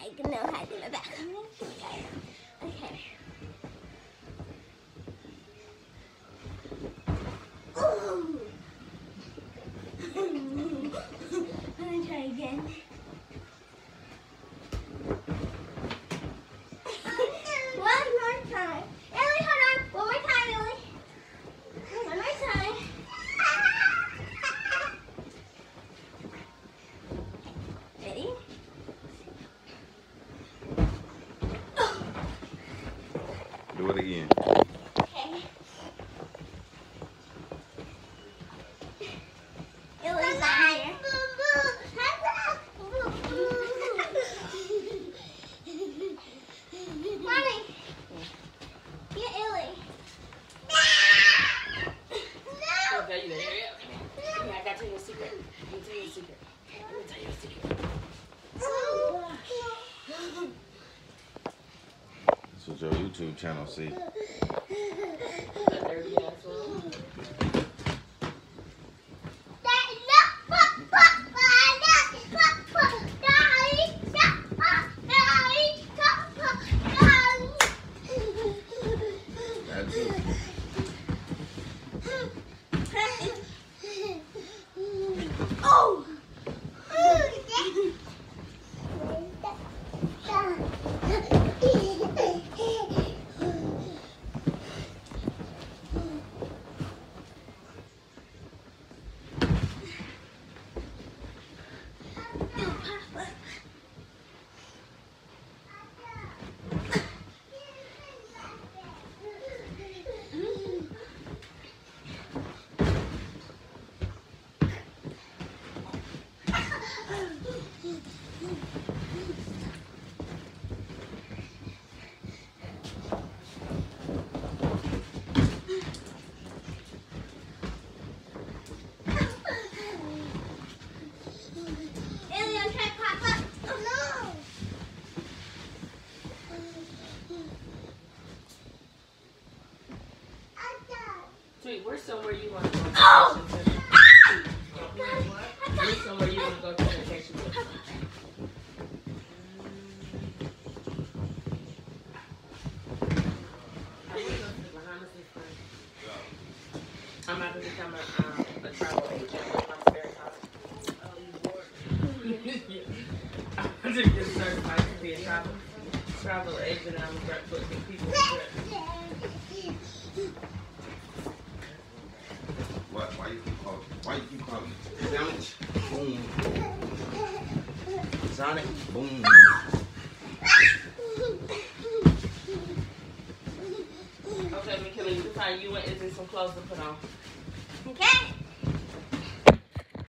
like know how to do my back. Okay. Ooh. I'm gonna try again. One more time. Ellie, hold on. One more time, Ellie. One more time. Ready? Do it again. Okay. Ellie's not here. Mommy, get Ellie. Okay, you there? Yeah, I gotta tell you a secret. Let me tell you a secret. Let me tell you a secret. That's what your YouTube channel see. That dirty asshole. That's it. Oh! Sweet, where's somewhere you want to go? Oh! Where's somewhere you want to go to vacation with? I'm about to become a travel agent with my spare time. I'm going to get certified to be a travel agent, and I'm going to start booking people to trip. Why you keep calling? Sandwich. Boom. Sonic. Boom. Okay, Mikayla, you can find you and Izzy some clothes to put on. Okay.